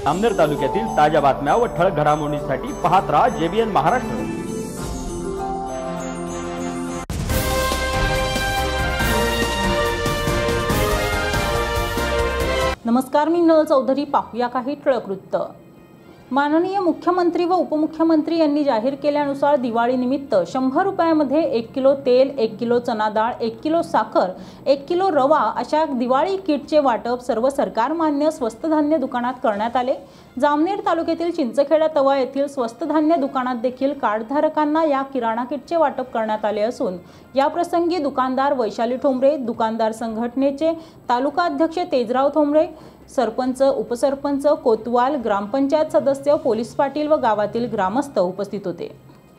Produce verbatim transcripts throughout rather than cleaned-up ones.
जामनेर तालुक्यातील ताज्या बातम्या व ठळक घडामोडींसाठी पाहत राहा जेबीएन महाराष्ट्र। नमस्कार, मी नल चौधरी। पाहूया काही ठळक वृत्त। माननीय मुख्यमंत्री व उपमुख्यमंत्री यांनी जाहीर केल्यानुसार दिवाळी निमित्त शंभर रुपयामध्ये एक किलो तेल, एक किलो चना डाळ, एक किलो साखर, एक किलो रवा अशा दिवाळी किटचे वाटप सर्व सरकारमान्य स्वस्त धान्य दुकानात करण्यात आले। जामनेर तालुक्यातील चिंचखेडा तवा येथील स्वस्त धान्य दुकानात देखील कार्डधारकांना या किराणा किटचे वाटप करण्यात आले असून या प्रसंगी दुकानदार वैशाली ठोंबरे, दुकानदार संघटनेचे तालुका अध्यक्ष तेजराव ठोंबरे, सरपंच, उपसरपंच, कोतवाल, ग्रामपंचायत सदस्य, पोलीस पाटील व गावातील ग्रामस्थ उपस्थित होते।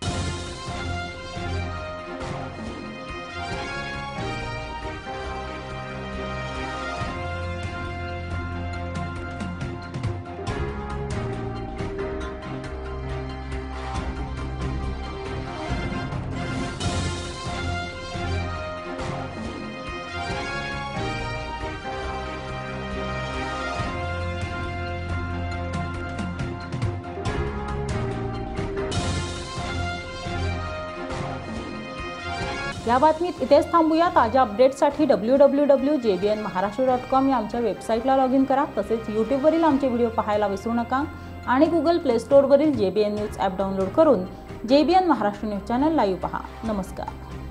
या बातमीत इथेच थांबूया। ताज्या अपडेट्ससाठी W W W dot J B N Maharashtra dot com या आमच्या वेबसाईटला लॉग इन करा। तसेच यूट्यूबवरील आमचे व्हिडिओ पाहायला विसरू नका आणि गुगल प्ले स्टोअरवरील J B N news app download करून J B N Maharashtra news channel live पहा। नमस्कार।